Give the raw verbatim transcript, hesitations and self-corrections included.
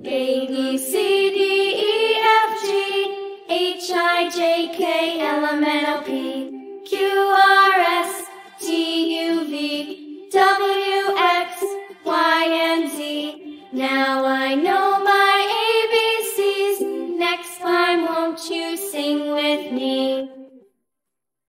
A, B, C, D, E, F, G, H, I, J, K, L, M, N, O, P, Q, R, S, T, U, V, W, X, Y, and Z. Now